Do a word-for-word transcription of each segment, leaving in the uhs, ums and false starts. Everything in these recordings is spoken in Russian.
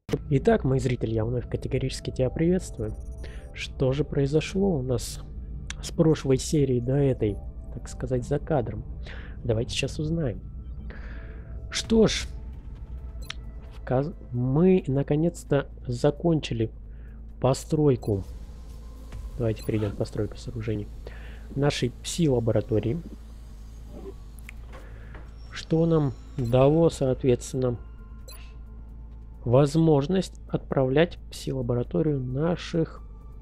Итак, мои зрители, я вновь категорически тебя приветствую. Что же произошло у нас с прошлой серии до этой, так сказать, за кадром? Давайте сейчас узнаем. Что ж, мы наконец-то закончили постройку. Давайте перейдем к постройке сооружений нашей пси-лаборатории. Что нам дало, соответственно, возможность отправлять в пси-лабораторию наших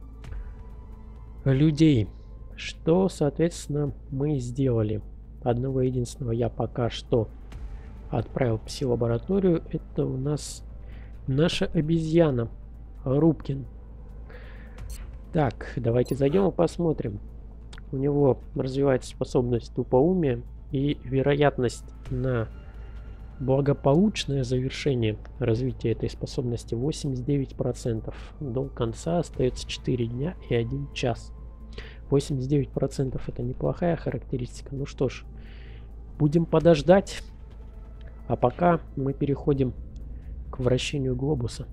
людей. Что, соответственно, мы сделали. Одного единственного я пока что отправил в пси-лабораторию. Это у нас наша обезьяна Рубкин. Так, давайте зайдем и посмотрим. У него развивается способность тупоумия, и вероятность на благополучное завершение развития этой способности восемьдесят девять процентов. До конца остается четыре дня и один час. восемьдесят девять процентов это неплохая характеристика. Ну что ж, будем подождать. А пока мы переходим к вращению глобуса.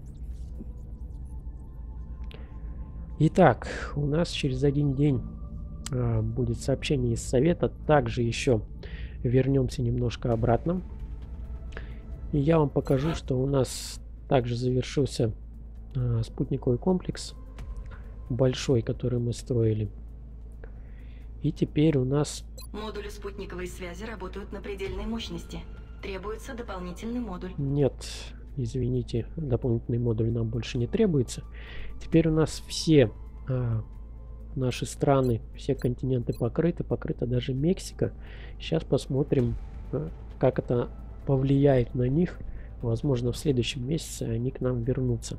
Итак, у нас через один день э, будет сообщение из совета. Также еще вернемся немножко обратно. И я вам покажу, что у нас также завершился э, спутниковый комплекс большой, который мы строили. И теперь у нас... Модули спутниковой связи работают на предельной мощности. Требуется дополнительный модуль. Нет, извините, дополнительный модуль нам больше не требуется. Теперь у нас все э, наши страны, все континенты покрыты. Покрыта даже Мексика. Сейчас посмотрим, э, как это повлияет на них. Возможно, в следующем месяце они к нам вернутся.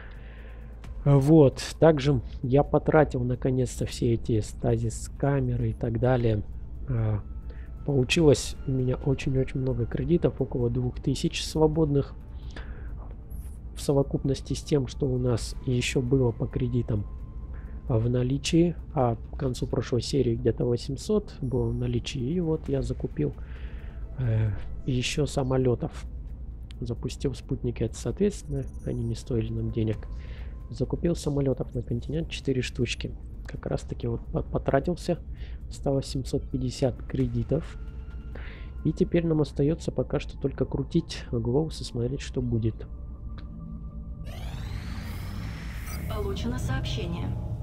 Вот. Также я потратил наконец-то все эти стазис камеры и так далее. Получилось у меня очень-очень много кредитов, около двух тысяч свободных. В совокупности с тем, что у нас еще было по кредитам в наличии, а к концу прошлой серии где-то восемьсот было в наличии. И вот я закупил э, еще самолетов. Запустил спутники, это соответственно, они не стоили нам денег. Закупил самолетов на континент четыре штучки. Как раз таки вот потратился. Осталось семьсот пятьдесят кредитов. И теперь нам остается пока что только крутить глобус и смотреть, что будет. Получено сообщение.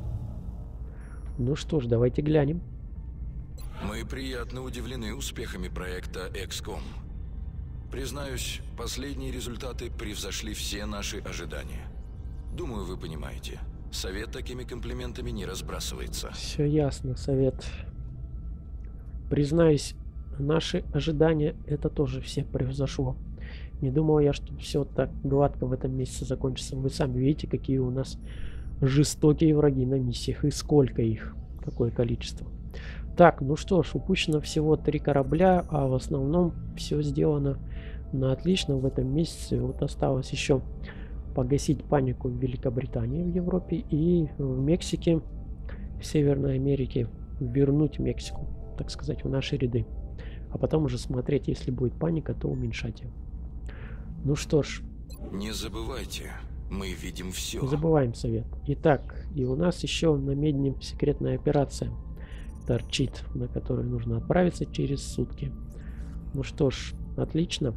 Ну что ж, давайте глянем. Мы приятно удивлены успехами проекта экском. Признаюсь, последние результаты превзошли все наши ожидания. Думаю, вы понимаете. Совет такими комплиментами не разбрасывается. Все ясно, Совет. Признаюсь, наши ожидания это тоже все превзошло. Не думал я, что все так гладко в этом месяце закончится. Вы сами видите, какие у нас жестокие враги на миссиях. И сколько их. Какое количество. Так, ну что ж, упущено всего три корабля, а в основном все сделано на отлично в этом месяце. Вот осталось еще погасить панику в Великобритании, в Европе и в Мексике, в Северной Америке, вернуть Мексику, так сказать, в наши ряды. А потом уже смотреть, если будет паника, то уменьшать ее. Ну что ж. Не забывайте, мы видим все. Не забываем, Совет. Итак, и у нас еще на Медне секретная операция торчит, на которую нужно отправиться через сутки. Ну что ж, отлично.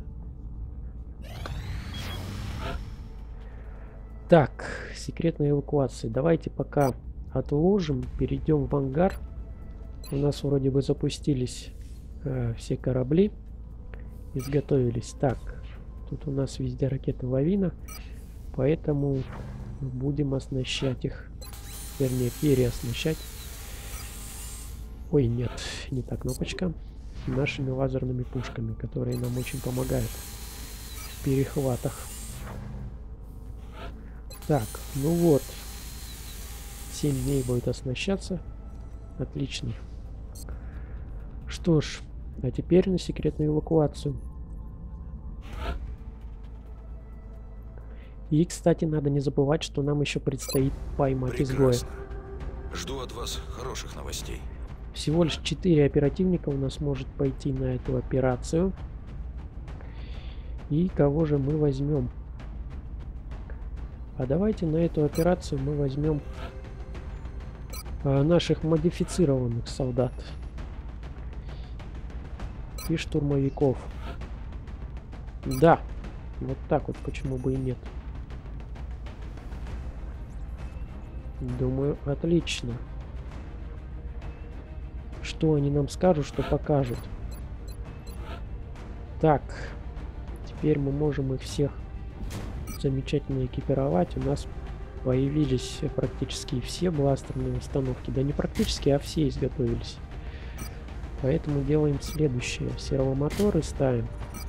Так, секретная эвакуация. Давайте пока отложим, перейдем в ангар. У нас вроде бы запустились э, все корабли, изготовились. Так, тут у нас везде ракеты Лавина, поэтому будем оснащать их, вернее, переоснащать. Ой, нет, не та кнопочка. Нашими лазерными пушками, которые нам очень помогают в перехватах. Так, ну вот, семь дней будет оснащаться. Отлично. Что ж, а теперь на секретную эвакуацию. И, кстати, надо не забывать, что нам еще предстоит поймать изгоя. Жду от вас хороших новостей. Всего лишь четыре оперативника у нас может пойти на эту операцию. И кого же мы возьмем? А давайте на эту операцию мы возьмем а, наших модифицированных солдат и штурмовиков. Да, вот так вот, почему бы и нет. Думаю, отлично. Что они нам скажут, что покажут. Так, теперь мы можем их всех замечательно экипировать. У нас появились практически все бластерные установки. Да не практически, а все изготовились. Поэтому делаем следующее. Сервомоторы ставим.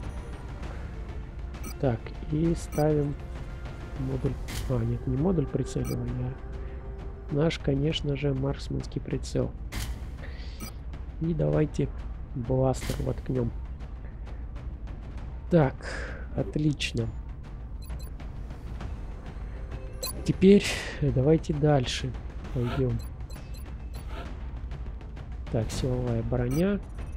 Так, и ставим модуль... А, нет, не модуль прицеливания, а наш, конечно же, марксманский прицел. И давайте бластер воткнем. Так, отлично. Теперь давайте дальше пойдем. Так, силовая броня.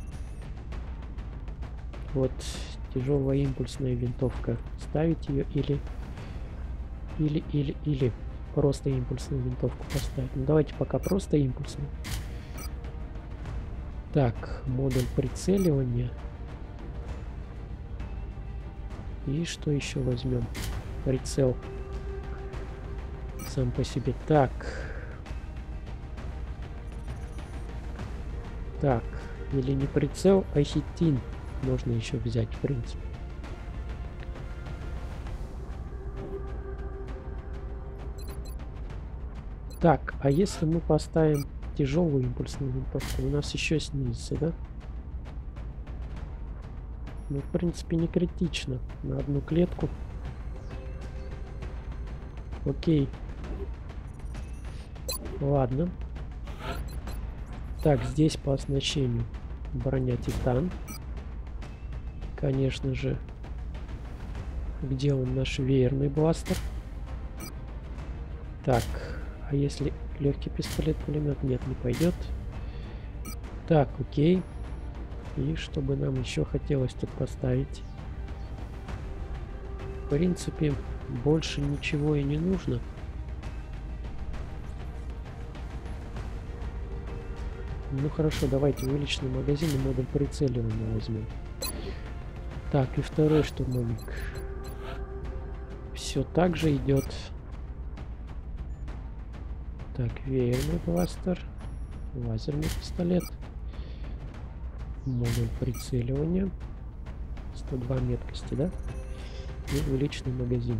Вот тяжелая импульсная винтовка. Ставить ее или... Или, или, или просто импульсную винтовку поставить. Ну, давайте пока просто импульсную. Так, модуль прицеливания. И что еще возьмем? Прицел. Сам по себе. Так. Так. Или не прицел, а хитин. Можно еще взять, в принципе. Так, а если мы поставим тяжелую импульсную винтовку, у нас еще снизится, да? Ну, в принципе, не критично. На одну клетку. Окей. Ладно. Так, здесь по оснащению броня Титан. Конечно же. Где он, наш веерный бластер? Так, а если легкий пистолет-пулемет? Нет, не пойдет. Так, окей. И что бы нам еще хотелось тут поставить? В принципе, больше ничего и не нужно. Ну хорошо, давайте уличный магазин и модуль прицеливания возьмем. Так, и второй штурмовик. Все так же идет. Так, веерный бластер, лазерный пистолет, модуль прицеливания, сто два меткости, да? И уличный магазин.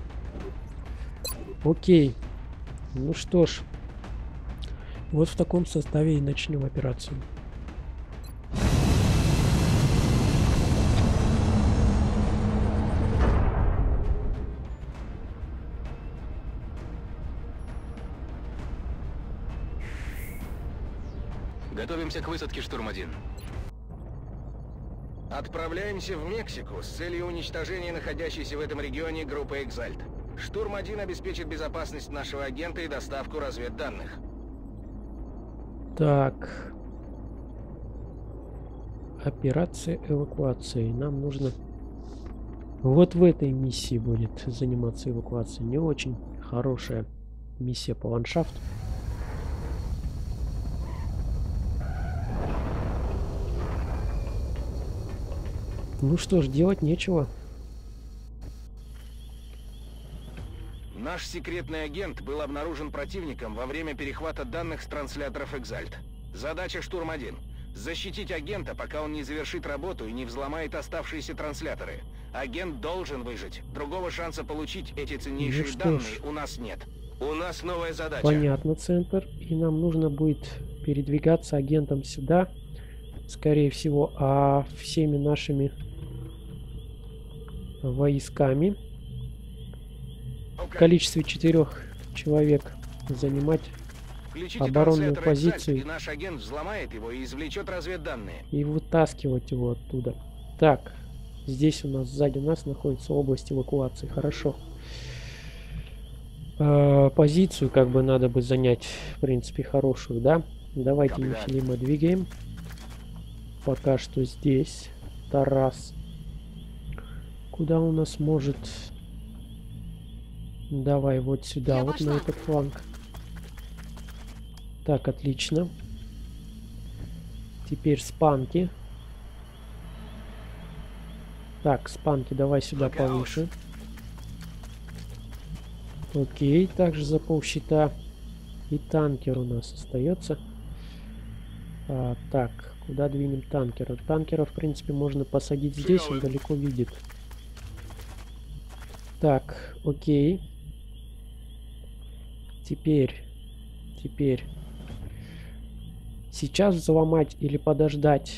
Окей. Ну что ж, вот в таком составе и начнем операцию. Готовимся к высадке, штурм один. Отправляемся в Мексику с целью уничтожения находящейся в этом регионе группы «Экзальт». штурм один обеспечит безопасность нашего агента и доставку разведданных. Так. Операция эвакуации. Нам нужно... Вот в этой миссии будет заниматься эвакуацией. Не очень хорошая миссия по ландшафту. Ну что ж, делать нечего. Наш секретный агент был обнаружен противником во время перехвата данных с трансляторов «Экзальт». Задача штурм один. Защитить агента, пока он не завершит работу и не взломает оставшиеся трансляторы. Агент должен выжить. Другого шанса получить эти ценнейшие ну данные у нас нет. У нас новая задача. Понятно, центр. И нам нужно будет передвигаться агентом сюда. Скорее всего, а всеми нашими войсками в количестве четырех человек занимать Включите оборонную транслятор «Экзальт», позицию и наш агент взломает его и извлечет разведданные. и вытаскивать его оттуда. Так, здесь у нас сзади нас находится область эвакуации. Хорошо. Э, позицию как бы надо бы занять, в принципе, хорошую, да? Давайте Нефилима двигаем. Пока что здесь. Тарас. Куда у нас может... Давай вот сюда, Я вот пошла. на этот фланг. Так, отлично. Теперь спанки. Так, спанки, давай сюда повыше. Окей, также за полщита. И танкер у нас остается. А, так, куда двинем танкера? Танкера, в принципе, можно посадить здесь, он далеко видит. Так, окей. Теперь, теперь. Сейчас взломать или подождать?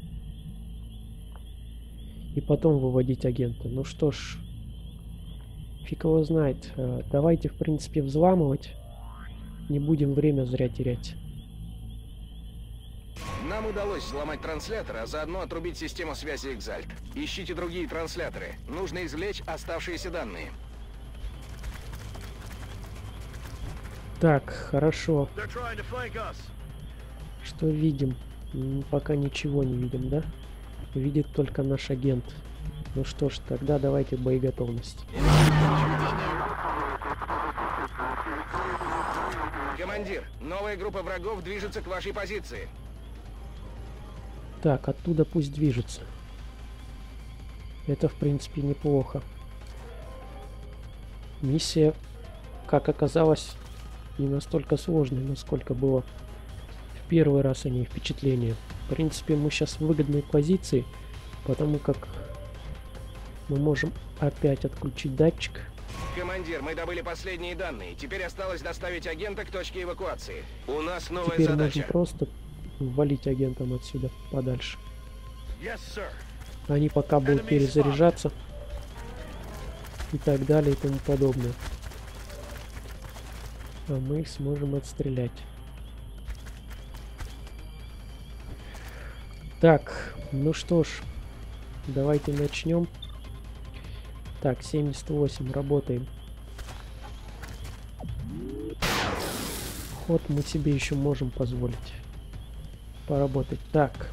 И потом выводить агента. Ну что ж, фиг его знает. Э, Давайте, в принципе, взламывать. Не будем время зря терять. Нам удалось взломать транслятор, а заодно отрубить систему связи Экзальт. Ищите другие трансляторы. Нужно извлечь оставшиеся данные. Так, хорошо. Что видим? М, Пока ничего не видим, да? Видит только наш агент. Ну что ж, тогда давайте боеготовность. Командир, новая группа врагов движется к вашей позиции. Так, оттуда пусть движется. Это, в принципе, неплохо. Миссия, как оказалось, не настолько сложной, насколько было в первый раз о ней впечатление. В принципе, мы сейчас в выгодной позиции, потому как мы можем опять отключить датчик. Командир, мы добыли последние данные. Теперь осталось доставить агента к точке эвакуации. У нас новая Теперь задача. можно просто валить агентам отсюда подальше. Yes, sir. Они пока будут перезаряжаться и так далее и тому подобное. А мы их сможем отстрелять. Так, ну что ж, давайте начнем. Так, семьдесят восемь, работаем. Ход мы себе еще можем позволить поработать. Так,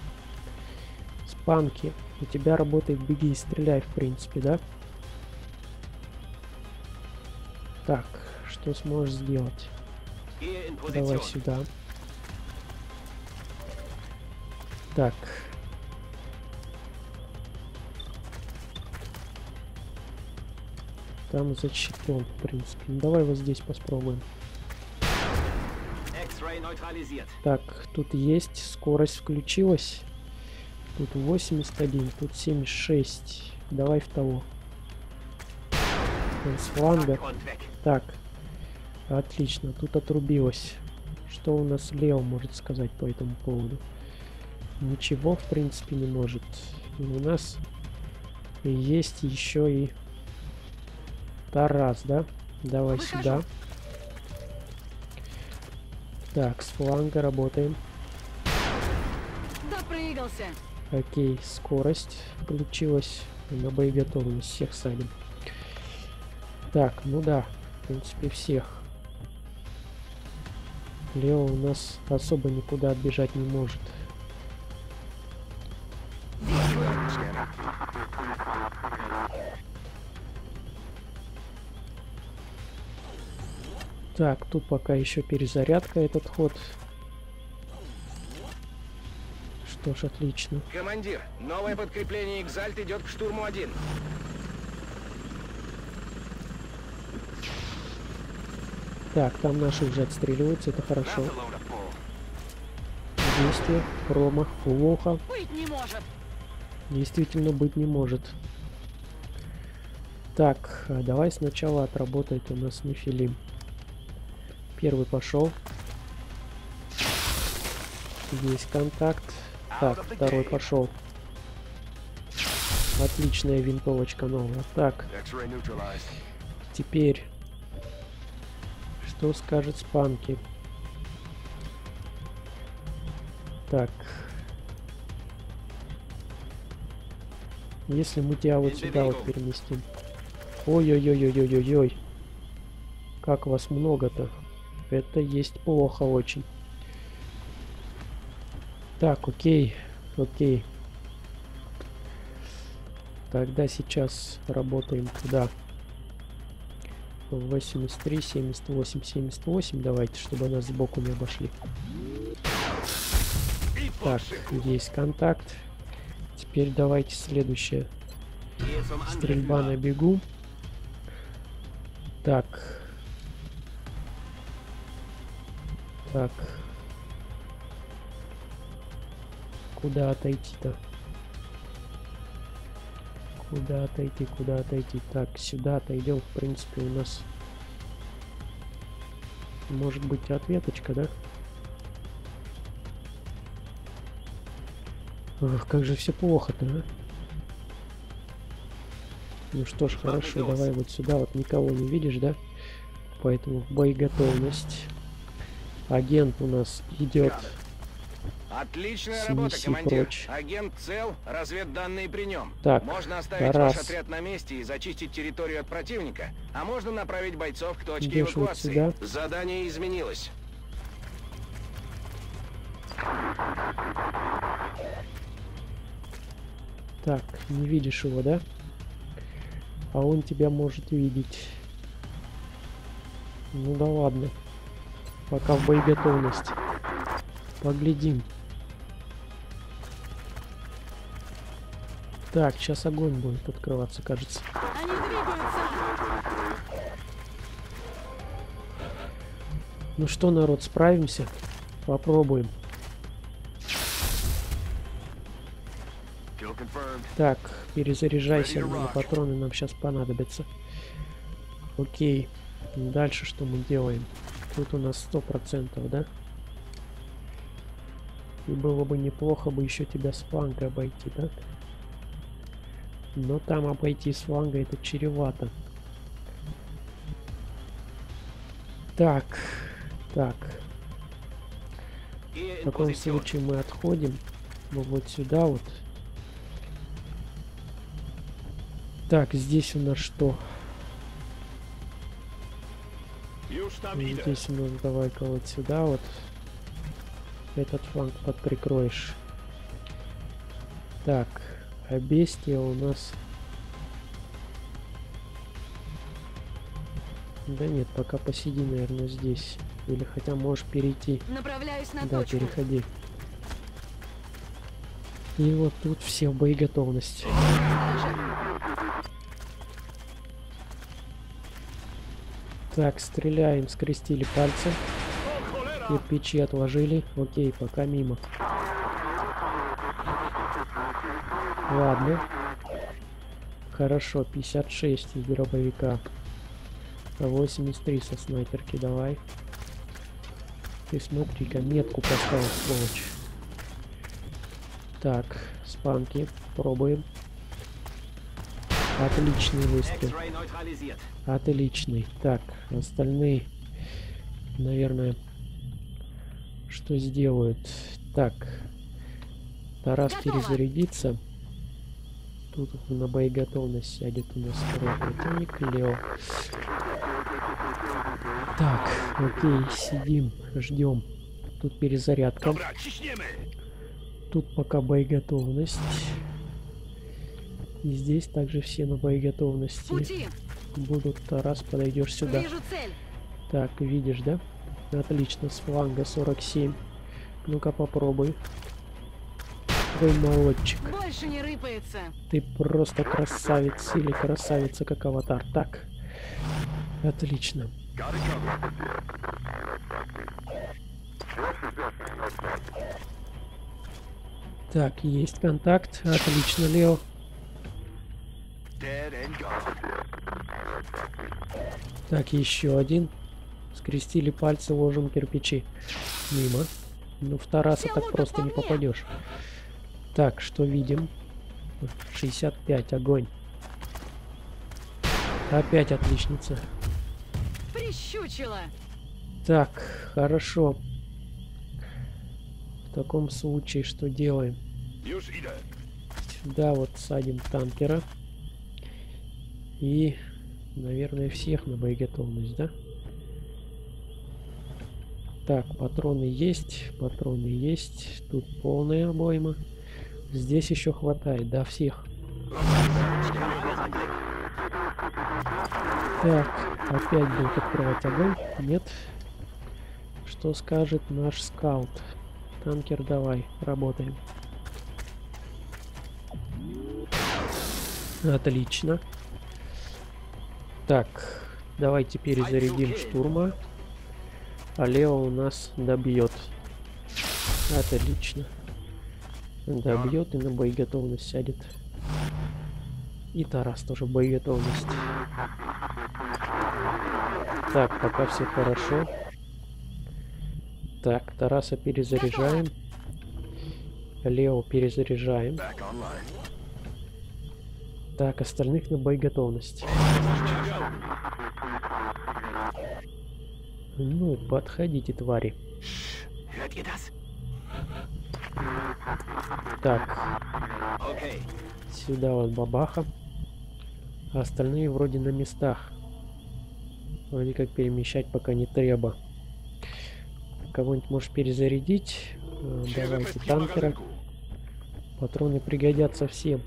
спанки, у тебя работает, беги и стреляй, в принципе, да? Так, что сможешь сделать? Давай сюда. Так. Там защитен, в принципе. Ну, давай вот здесь попробуем. Так, тут есть. Скорость включилась. Тут восемьдесят один, тут семьдесят шесть. Давай в того. Он с фланга. Так. Отлично, тут отрубилось. Что у нас Лео может сказать по этому поводу? Ничего, в принципе, не может. И у нас есть еще и Тарас, да? Давай Выхожу. сюда. Так, с фланга работаем. Допрыгался. Окей, скорость включилась. На боеготовность всех садим. Так, ну да, в принципе, всех. Лео у нас особо никуда отбежать не может. Так, тут пока еще перезарядка этот ход. Что ж, отлично. Командир, новое подкрепление Экзальт идет к штурму один. Так, там наши уже отстреливаются, это хорошо. Действие, промах, плохо. Быть не может. Действительно быть не может. Так, а давай сначала отработает у нас Нефилим. Первый пошел. Есть контакт. Так, второй пошел. Отличная винтовочка новая. Так, теперь что скажет Спанки? Так. Если мы тебя вот сюда вот переместим. Ой-ой-ой-ой-ой-ой-ой. Как вас много-то. Это есть плохо очень. Так, окей. Окей. Тогда сейчас работаем туда. восемьдесят три, семьдесят восемь, семьдесят восемь. Давайте, чтобы нас сбоку не обошли. Так, есть контакт. Теперь давайте следующее. Стрельба на бегу. Так. Так. Куда отойти-то? Куда отойти, куда отойти? Так, сюда отойдем. В принципе, у нас может быть ответочка, да? Ох, как же все плохо-то, а? Ну что ж, хорошо, давай вот сюда. Вот никого не видишь, да? Поэтому в боеготовность. Агент у нас идет. Отличная Снеси работа, командир. прочь. Агент цел, разведданные при нем. Так, можно оставить раз. ваш отряд на месте и зачистить территорию от противника, а можно направить бойцов к точке Идешь вот эвакуации. сюда. Задание изменилось. Так, не видишь его, да? А он тебя может видеть. Ну да ладно. Пока в боеготовность. Поглядим. Так, сейчас огонь будет открываться, кажется. Они двигаются. Ну что, народ, справимся? Попробуем. Так, перезаряжайся, мне патроны нам сейчас понадобятся. Окей. Дальше что мы делаем? Тут у нас сто процентов, да? И было бы неплохо бы еще тебя с фланга обойти, да? Но там обойти с фланга это чревато. Так, так. В таком случае мы отходим вот сюда вот. Так, здесь у нас что? Здесь у нас давай-ка вот сюда вот. Этот фланг подприкроешь. Так, а бестия у нас... Да нет, пока посиди, наверное, здесь. Или хотя можешь перейти. Направляюсь на Да, точку. переходи. И вот тут все в боеготовности. Так, стреляем, скрестили пальцы. Кирпичи отложили. Окей, пока мимо. Ладно. Хорошо, пятьдесят шесть из дробовика. восемьдесят три со снайперки, давай. Ты смотри-ка, метку поставил, сволочь. Так, спанки, пробуем. Отличный выстрел. Отличный. Так, остальные, наверное, что сделают? Так, Тарас перезарядится. Тут на боеготовность сядет у нас второй противник, Лео. Так, окей, сидим, ждем. Тут перезарядка. Тут пока боеготовность. И здесь также все на боеготовности. Пути. Будут. Тарас, подойдешь сюда. Вижу цель. Так, видишь, да? Отлично, с фланга сорок семь. Ну-ка попробуй. Ой, молодчик. Больше не рыпается. Ты просто красавец или красавица, как аватар. Так. Отлично. Так, есть контакт. Отлично, Лео. Так, еще один. Скрестили пальцы, ложим кирпичи. Мимо. Ну, в Тараса так просто не попадешь. Так, что видим? шестьдесят пять, огонь. Опять отличница. Прищучила. Так, хорошо. В таком случае что делаем? Сюда вот садим танкера. И, наверное, всех на боеготовность, да? Так, патроны есть, патроны есть. Тут полная обойма. Здесь еще хватает, да, всех. Так. Опять будет открывать огонь? Нет. Что скажет наш скаут? Танкер, давай, работаем. Отлично. Так, давайте перезарядим штурма. А Лео у нас добьет. Отлично. Добьет и на боеготовность сядет. И Тарас тоже в боеготовность. Так, пока все хорошо. Так, Тараса перезаряжаем. Лео перезаряжаем. Так, остальных на боеготовность. Ну, подходите, твари. Так. Сюда вот бабаха. А остальные вроде на местах. Вроде как перемещать пока не треба. Кого-нибудь можешь перезарядить? Давайте танкера. Патроны пригодятся всем.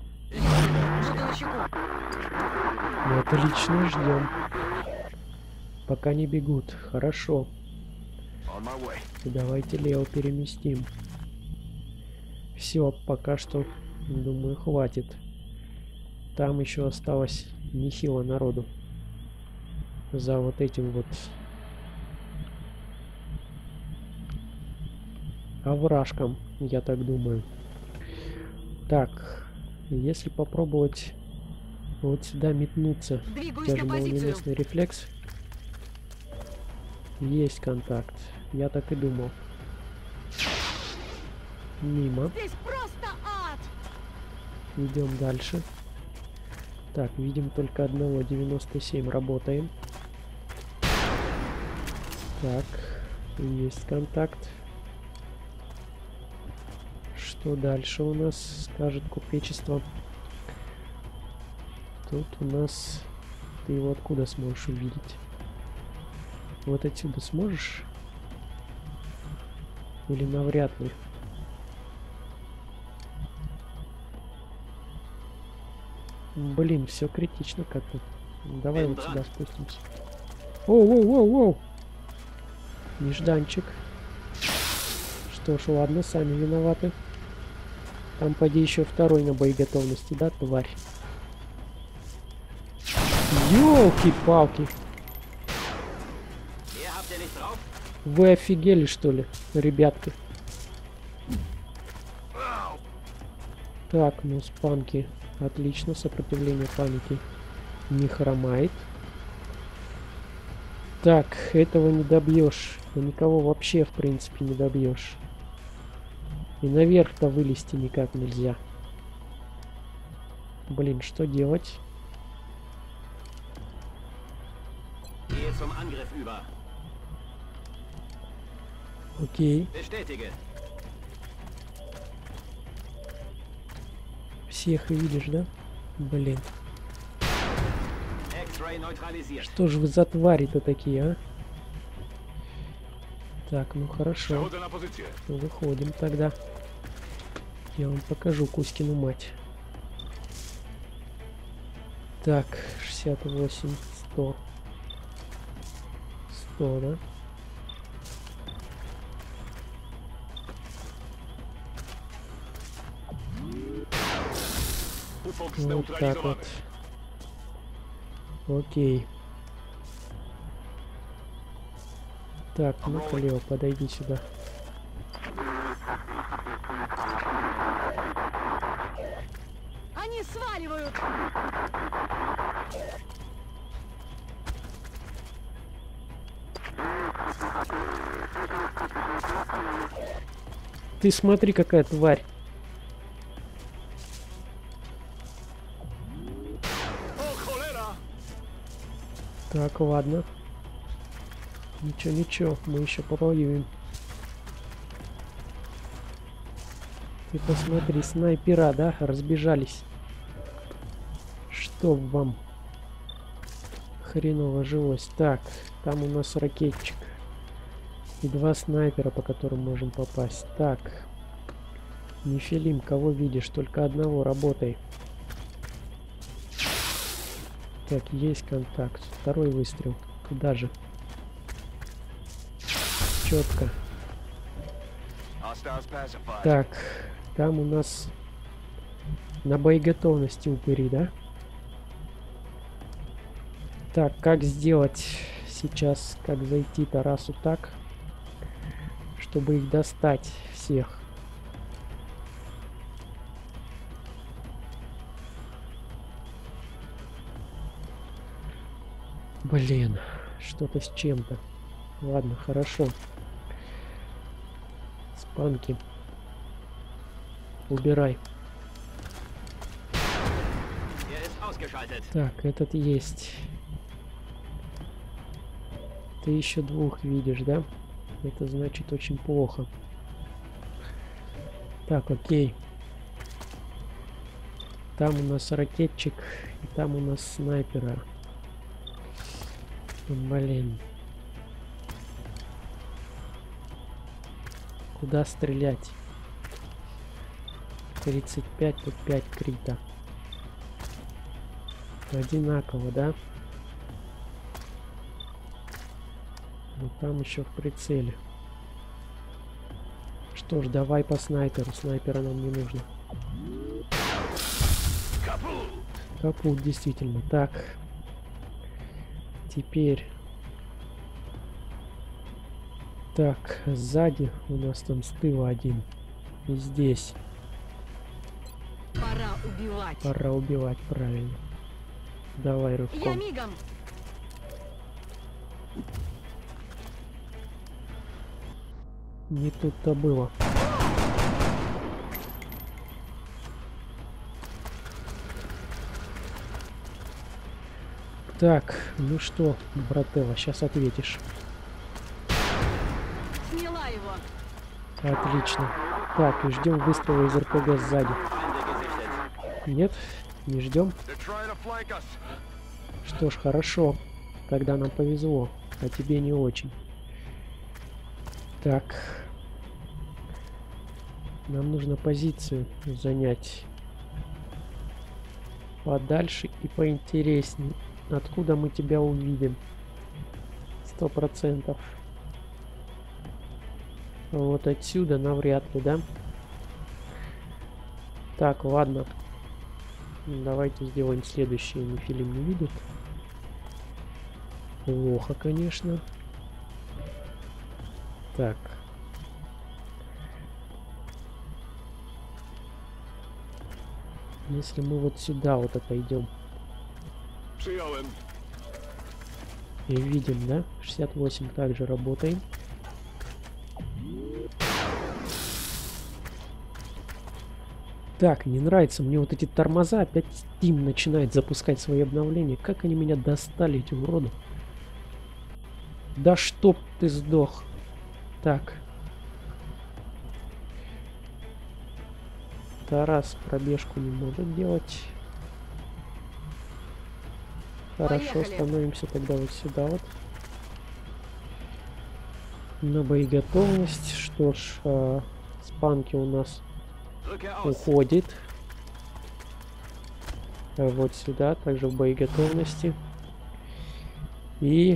Ну, отлично, ждем. Пока не бегут. Хорошо. Давайте Лео переместим. Все, пока что, думаю, хватит. Там еще осталось нехило народу. За вот этим вот овражком, я так думаю. Так, если попробовать вот сюда метнуться, даже молниеносный рефлекс. Есть контакт. Я так и думал. Мимо. Идем дальше. Так, видим только одного. девяносто семь. Работаем. Так, есть контакт. Что дальше у нас, скажет купечество? Тут у нас... Ты его откуда сможешь увидеть? Вот отсюда сможешь? Или навряд ли? Блин, все критично как-то. Давай вот сюда спустимся. Оу-оу-оу-оу! Нежданчик. Что ж, ладно, сами виноваты. Там поди еще второй на боеготовности, да, тварь? Ёлки-палки! Вы офигели, что ли, ребятки? Так, ну спанки. Отлично, сопротивление паники не хромает. Так, этого не добьешь. Да никого вообще, в принципе, не добьешь. И наверх-то вылезти никак нельзя. Блин, что делать? Окей. Всех видишь, да? Блин. Что ж вы за твари-то такие, а? Так, ну хорошо. Выходим тогда. Я вам покажу Кузькину мать. Так, шестьдесят восемь, сто. сто, да? Вот так вот. Окей. Так, ну-ка, Лео, подойди сюда. Они сваливают! Ты смотри, какая тварь. Так, ладно. Ничего, ничего, мы еще повоюем. Ты посмотри, снайпера, да, разбежались. Чтоб вам хреново жилось. Так, там у нас ракетчик. И два снайпера, по которым можем попасть. Так. Нефилим, кого видишь? Только одного, работай. Так, есть контакт. Второй выстрел. Куда же? Четко. Так, там у нас на боеготовности упыри, да? Так, как сделать сейчас, как зайти Тарасу так, чтобы их достать всех? Блин, что-то с чем-то. Ладно, хорошо. Спанки. Убирай. Так, этот есть. Ты еще двух видишь, да? Это значит очень плохо. Так, окей. Там у нас ракетчик, и там у нас снайпера. Блин. Куда стрелять? тридцать пять, тут пять крита. Одинаково, да? Но там еще в прицеле. Что ж, давай по снайперу. Снайпера нам не нужно. Капут, действительно. Так. Теперь. Так, сзади у нас там с тыла один. И здесь. Пора убивать. Пора убивать, правильно. Давай рывком. Я мигом. Не тут-то было. Так, ну что, брателло, сейчас ответишь. Сняла его. Отлично. Так, и ждем выстрела из эр пэ гэ сзади. Нет, не ждем. Что ж, хорошо. Тогда нам повезло, а тебе не очень. Так. Нам нужно позицию занять подальше и поинтересней. Откуда мы тебя увидим? Сто процентов. Вот отсюда навряд ли, да? Так, ладно. Давайте сделаем следующее. Нефилим не видит. Плохо, конечно. Так. Если мы вот сюда вот отойдем. И видим, да? шестьдесят восемь также работаем. Так, не нравится мне вот эти тормоза. Опять Steam начинает запускать свои обновления. Как они меня достали, эти уроды. Да чтоб ты сдох. Так. Тарас пробежку не может делать. Хорошо, Поехали. становимся тогда вот сюда вот. На боеготовность. Что ж, э, спанки у нас уходит. А вот сюда, также в боеготовности. И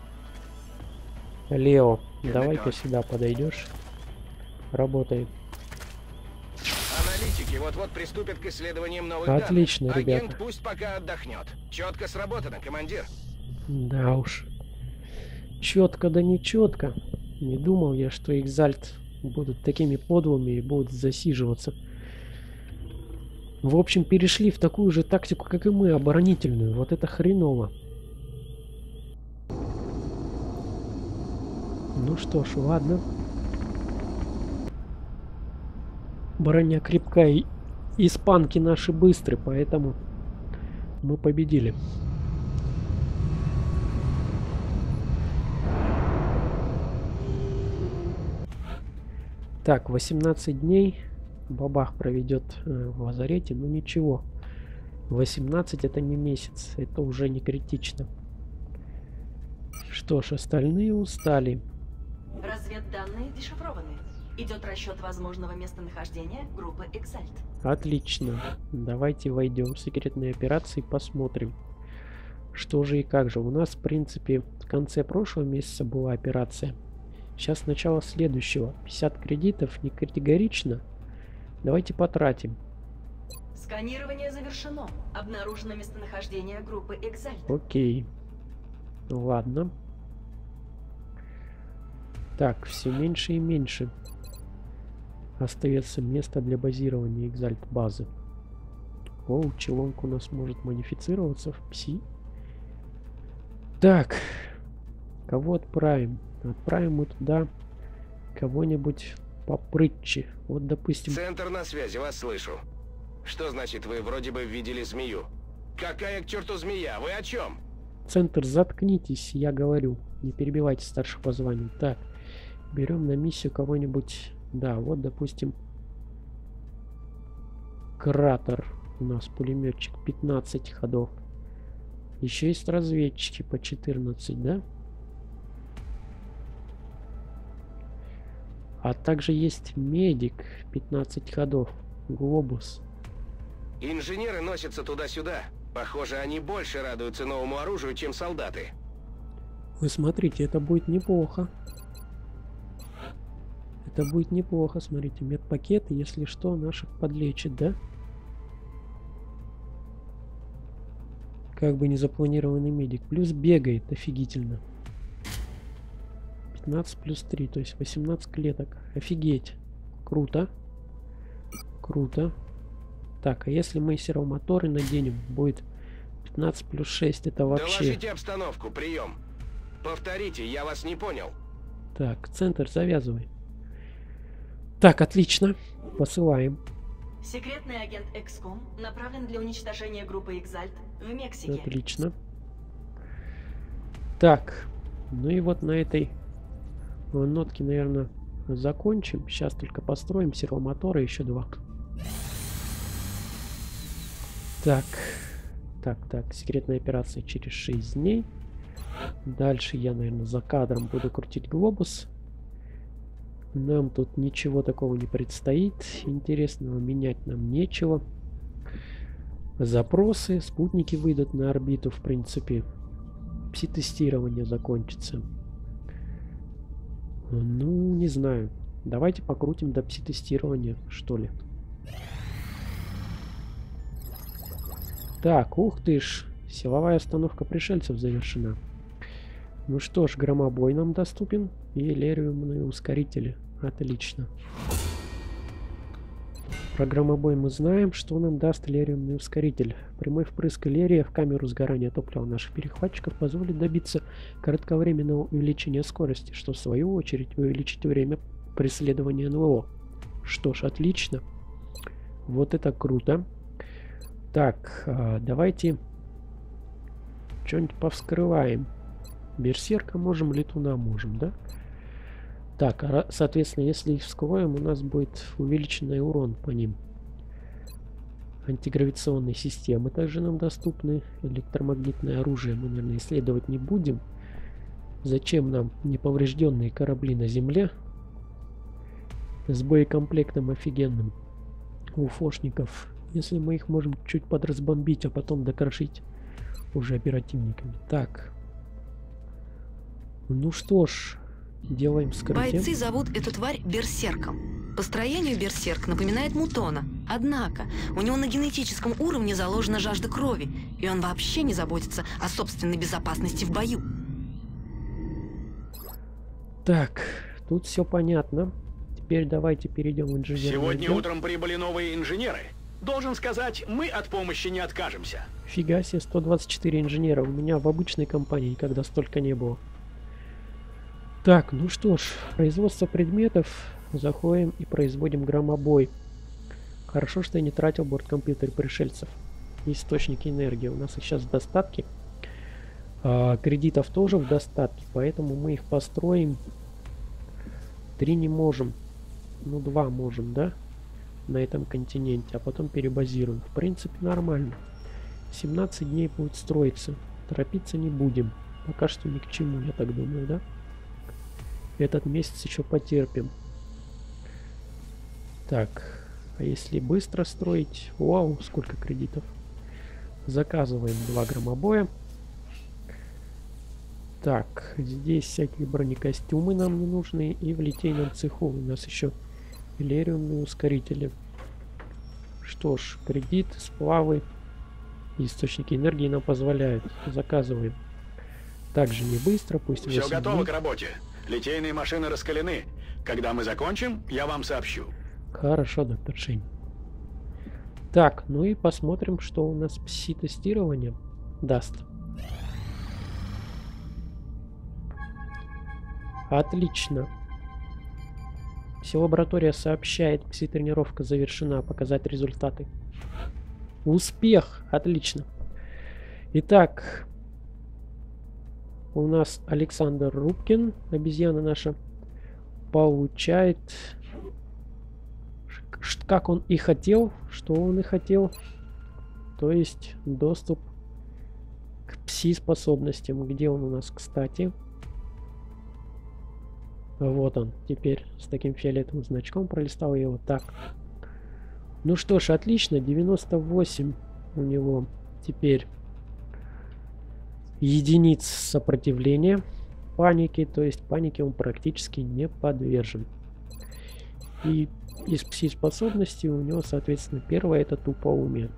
Лео, давай-ка сюда подойдешь. Работаем. Аналитики вот-вот приступят к исследованиям новых Отлично, данных. ребята. Агент пусть пока отдохнет. Четко сработано, командир. Да уж. Четко да не четко. Не думал я, что Экзальт будут такими подлыми и будут засиживаться. В общем, перешли в такую же тактику, как и мы, оборонительную. Вот это хреново. Ну что ж, ладно. Броня крепкая, и испанки наши быстрые, поэтому мы победили. Так, восемнадцать дней Бабах проведет э, в лазарете, но ничего. восемнадцать это не месяц, это уже не критично. Что ж, остальные устали. Разведданные дешифрованы. Идет расчет возможного местонахождения группы Exalt. Отлично. Давайте войдем в секретные операции и посмотрим, Что же и как же. У нас, в принципе, в конце прошлого месяца была операция. Сейчас начало следующего. пятьдесят кредитов не категорично. Давайте потратим. Сканирование завершено. Обнаружено местонахождение группы Экзальт. Окей. Ладно. Так, все меньше и меньше остается место для базирования Экзальт базы. О, Челонг у нас может модифицироваться в пси. Так, кого отправим? Отправим мы туда кого-нибудь попрытче. Вот, допустим... Центр на связи, вас слышу. Что значит, вы вроде бы видели змею? Какая к черту змея? Вы о чем? Центр, заткнитесь, я говорю. Не перебивайте старших по званию. Так, берем на миссию кого-нибудь... Да, вот, допустим... Кратер. У нас пулеметчик пятнадцать ходов. Еще есть разведчики по четырнадцать, да? А также есть медик пятнадцать ходов. Глобус. Инженеры носятся туда-сюда. Похоже, они больше радуются новому оружию, чем солдаты. Вы смотрите, это будет неплохо. Это будет неплохо, смотрите. Медпакеты, если что, наших подлечит, да? Как бы не запланированный медик. Плюс бегает офигительно. пятнадцать плюс три, то есть восемнадцать клеток. Офигеть. Круто. Круто. Так, а если мы сервомоторы наденем, будет пятнадцать плюс шесть. Это вообще... Доложите обстановку, прием. Повторите, я вас не понял. Так, центр, завязывай. Так, отлично. Посылаем. Секретный агент Экском направлен для уничтожения группы Экзальт в Мексике. Отлично. Так, ну и вот на этой нотке, наверное, закончим. Сейчас только построим сервомоторы, еще два. Так, так, так, секретная операция через шесть дней. Дальше я, наверное, за кадром буду крутить глобус. Нам тут ничего такого не предстоит. Интересного менять нам нечего. Запросы, спутники выйдут на орбиту, в принципе. Пси-тестирование закончится. Ну, не знаю. Давайте покрутим до пси-тестирования, что ли. Так, ух ты ж. Силовая остановка пришельцев завершена. Ну что ж, громобой нам доступен. И элериумные ускорители. Отлично. Про громобой мы знаем, что нам даст элериумный ускоритель. Прямой впрыск элерия в камеру сгорания топлива наших перехватчиков позволит добиться кратковременного увеличения скорости, что в свою очередь увеличит время преследования эн вэ о. Что ж, отлично. Вот это круто. Так, давайте что-нибудь повскрываем. Берсерка можем, летуна можем, да? Так, а, соответственно, если их вскроем, у нас будет увеличенный урон по ним. Антигравитационные системы также нам доступны. Электромагнитное оружие мы, наверное, исследовать не будем. Зачем нам неповрежденные корабли на Земле? С боекомплектом офигенным у фошников. Если мы их можем чуть подразбомбить, а потом докрошить уже оперативниками. Так. Ну что ж... Делаем скрытие. Бойцы зовут эту тварь Берсерком. По строению Берсерк напоминает Мутона. Однако, у него на генетическом уровне заложена жажда крови, и он вообще не заботится о собственной безопасности в бою. Так, тут все понятно. Теперь давайте перейдем в инженерный Сегодня отдел. утром прибыли новые инженеры. Должен сказать, мы от помощи не откажемся. Фига себе, сто двадцать четыре инженера. У меня в обычной компании никогда столько не было. Так, ну что ж, производство предметов. Заходим и производим громобой. Хорошо, что я не тратил борткомпьютер пришельцев. Источники энергии. У нас их сейчас в достатке. А, кредитов тоже в достатке, поэтому мы их построим. Три не можем. Ну, два можем, да? На этом континенте. А потом перебазируем. В принципе, нормально. семнадцать дней будет строиться. Торопиться не будем. Пока что ни к чему, я так думаю, да? Этот месяц еще потерпим. Так, а если быстро строить? Вау, сколько кредитов. Заказываем два громобоя. Так, здесь всякие бронекостюмы нам не нужны. И в литейном цеху у нас еще элериумные ускорители. Что ж, кредит, сплавы, источники энергии нам позволяют. Заказываем. Также не быстро, пусть Все готово дней. к работе. Литейные машины раскалены. Когда мы закончим, я вам сообщу. Хорошо, доктор Шень. Так, ну и посмотрим, что у нас пси-тестирование даст. Отлично. Пси-лаборатория сообщает, пси-тренировка завершена, показать результаты. Успех! Отлично. Итак, у нас Александр Рубкин, обезьяна наша, получает, как он и хотел, что он и хотел, то есть доступ к пси-способностям. Где он у нас, кстати? Вот он, теперь с таким фиолетовым значком пролистал я его. Так. Ну что ж, отлично. девяносто восемь у него теперь единиц сопротивления панике. То есть панике он практически не подвержен. И из пси-способностей у него, соответственно, первое это тупоумие.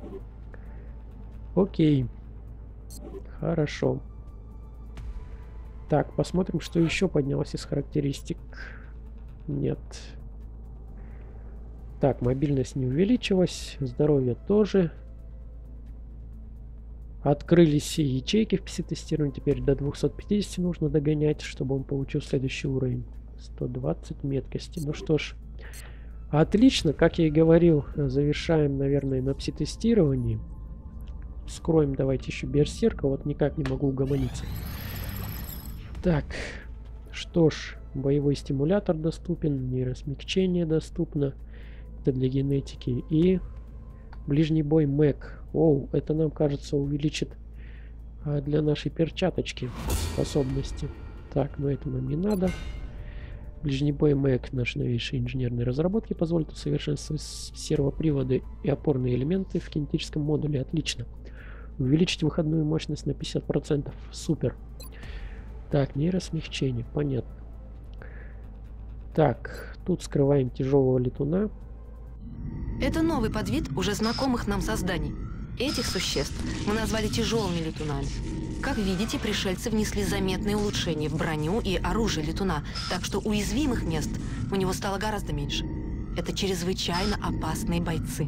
Окей. Хорошо. Так, посмотрим, что еще поднялось из характеристик. Нет. Так, мобильность не увеличилась. Здоровье тоже. Открылись ячейки в пси-тестировании. Теперь до двухсот пятидесяти нужно догонять, чтобы он получил следующий уровень. сто двадцать меткости. Ну что ж. Отлично, как я и говорил, завершаем, наверное, на пси-тестировании. Скроем давайте еще берсерка. Вот никак не могу угомониться. Так, что ж, боевой стимулятор доступен, нейросмягчение доступно, это для генетики, и ближний бой Мэг. Оу, это нам, кажется, увеличит а, для нашей перчаточки способности. Так, но это нам не надо. Ближний бой Мэг, наши новейшие инженерные разработки, позволят усовершенствовать сервоприводы и опорные элементы в кинетическом модуле. Отлично. Увеличить выходную мощность на пятьдесят процентов. Супер. Так, нейросмягчение, понятно. Так, тут скрываем тяжелого летуна. Это новый подвид уже знакомых нам созданий. Этих существ мы назвали тяжелыми летунами. Как видите, пришельцы внесли заметные улучшения в броню и оружие летуна, так что уязвимых мест у него стало гораздо меньше. Это чрезвычайно опасные бойцы.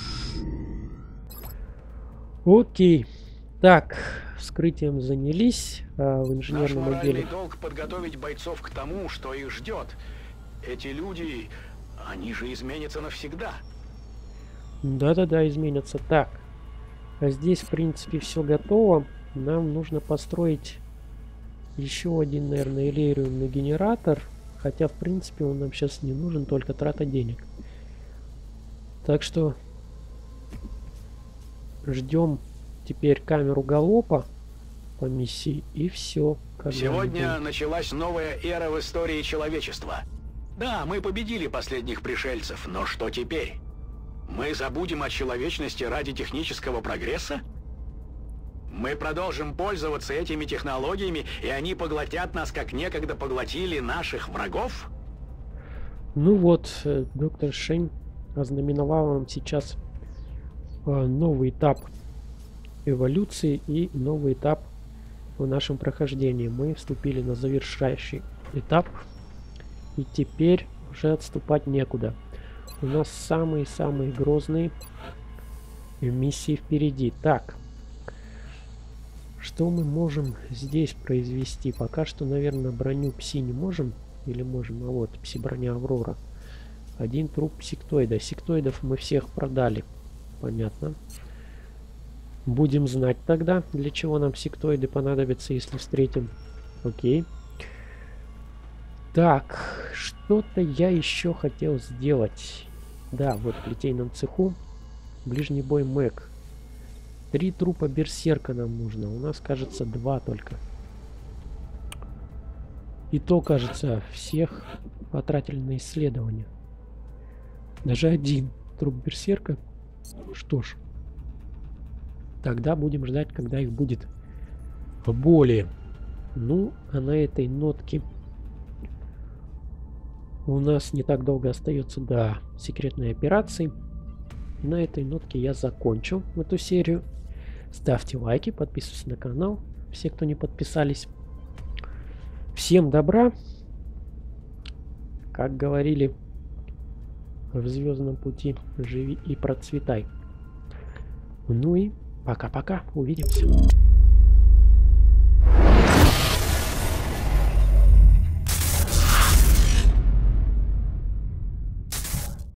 Окей. Так, вскрытием занялись а, в инженерном Наш моральный отделе. долг подготовить бойцов к тому, что их ждет. Эти люди, они же изменятся навсегда. Да-да-да, изменятся. Так, а здесь, в принципе, все готово. Нам нужно построить еще один, наверное, элериумный генератор. Хотя, в принципе, он нам сейчас не нужен, только трата денег. Так что ждем теперь камеру галопа по миссии, и все. Сегодня началась новая эра в истории человечества. Да, мы победили последних пришельцев, но что теперь? Мы забудем о человечности ради технического прогресса? Мы продолжим пользоваться этими технологиями, и они поглотят нас, как некогда поглотили наших врагов? Ну вот, доктор Шень ознаменовал нам сейчас э, новый этап эволюции и новый этап в нашем прохождении. Мы вступили на завершающий этап, и теперь уже отступать некуда. У нас самые-самые грозные миссии впереди. Так, что мы можем здесь произвести? Пока что, наверное, броню пси не можем. Или можем? А вот, пси-броня Аврора. Один труп сектоида. Сектоидов мы всех продали. Понятно. Будем знать тогда, для чего нам сектоиды понадобятся, если встретим. Окей. Так, что-то я еще хотел сделать. Да, вот в литейном цеху. Ближний бой Мэг. Три трупа берсерка нам нужно. У нас, кажется, два только. И то, кажется, всех потратили на исследование. Даже один труп берсерка. Что ж. Тогда будем ждать, когда их будет более. Ну, а на этой нотке у нас не так долго остается до секретной операции. И на этой нотке я закончу эту серию. Ставьте лайки, подписывайтесь на канал, все, кто не подписались. Всем добра. Как говорили в «Звездном пути», живи и процветай. Ну и пока-пока, увидимся.